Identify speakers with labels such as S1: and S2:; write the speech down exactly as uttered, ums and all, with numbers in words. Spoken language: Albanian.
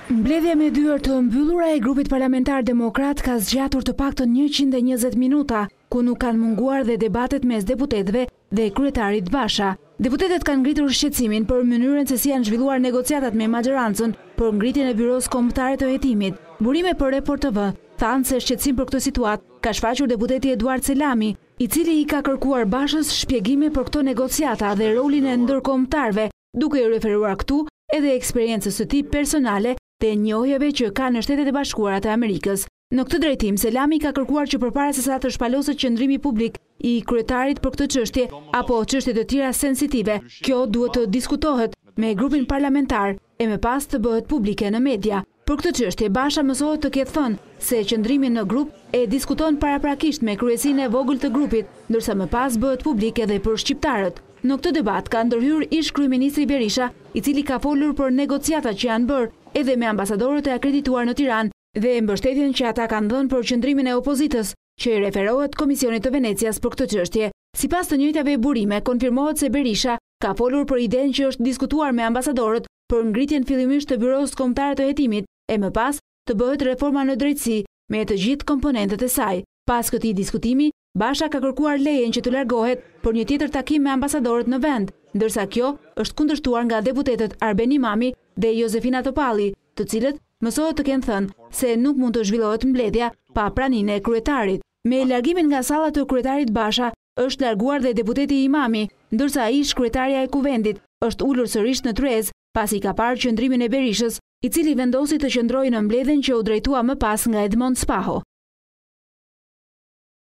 S1: Mbledhja me dyert të mbyllura e grupit parlamentar demokrat ka zgjatur të paktën njëqind e njëzet minuta, ku nuk kanë munguar dhe debatet mes deputetëve dhe kryetarit Basha. Deputetët kanë ngritur shqetësimin për mënyrën se si janë zhvilluar negociatat me majorancën për ngritjen e byros kombëtare të hetimit. Burime për Report T V thanë se shqetësim për këtë situatë ka shfaqur deputeti Eduard Selami, i cili i ka kërkuar Bashës shpjegime për këto negociata dhe rolin e ndërkombëtarëve, duke i referuar këtu edhe eksperiencës së tij personale dhe njohjeve që ka në Shtetet e Bashkuara të Amerikës. Në këtë drejtim, Selami ka kërkuar që përpara se sa të shpaloset qëndrimi publik i kryetarit për këtë çështje apo çështje të tjera sensitive, kjo duhet të diskutohet me grupin parlamentar e më pas të bëhet publike në media. Për këtë çështje, Basha mësohet të ketë thënë se qëndrimi në grup e diskuton paraprakisht me kryesinë e vogël të grupit, ndërsa më pas bëhet publik edhe për shqiptarët. Në këtë debat ka ndërhyrë ish kryeministri Berisha, i cili ka folur për negociatat që janë bërë edhe me ambasadorët e akredituar në Tiranë dhe mbështetjen që ata kanë dhënë për qëndrimin e opozitës, që i referohet Komisionit të Venecias për këtë çështje. Sipas të njëjtave burime, konfirmohet se Berisha ka folur për idenë që është diskutuar me ambasadorët për ngritjen fillimisht të byros kombëtare të hetimit e më pas të bëhet reforma në drejtësi me të gjithë komponentët e saj. Pas këtij diskutimi, Basha ka kërkuar lejen që të largohet për një tjetër takim me ambasadorët në vend, ndërsa kjo është kundërshtuar nga deputetët Arben Imami dhe Josefina Topalli, të cilët mësohet të kenë thënë se nuk mund të zhvillohet mbledhja pa praninë e kryetarit. Me largimin nga salla të kryetarit Basha, është larguar dhe deputeti Imami, ndërsa ish kryetaria e kuvendit është ulur sërish në tryez pasi ka parë qëndrimin e Berishës, i cili vendosi të qëndrojë në mbledhjen që u drejtua më pas nga Edmond Spaho.